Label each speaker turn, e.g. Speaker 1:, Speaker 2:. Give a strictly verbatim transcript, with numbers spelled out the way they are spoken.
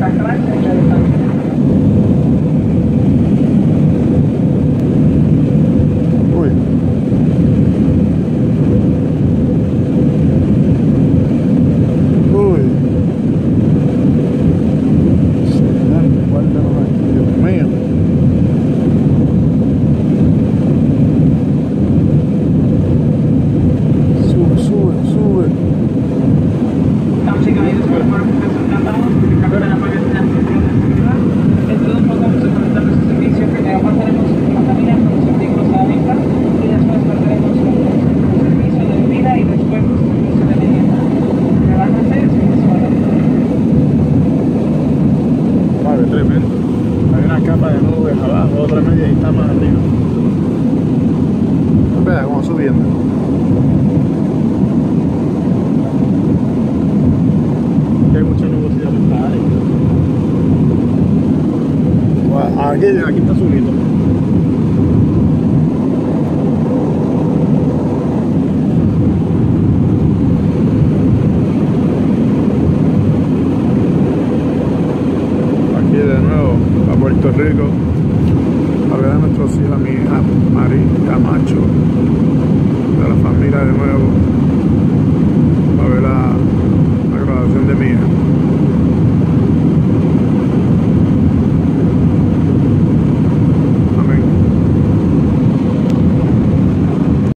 Speaker 1: Aquí, aquí está subiendo. Aquí de nuevo a Puerto Rico a ver a nuestros hijos, a mi hija Mari Camacho, de la familia de nuevo, a ver a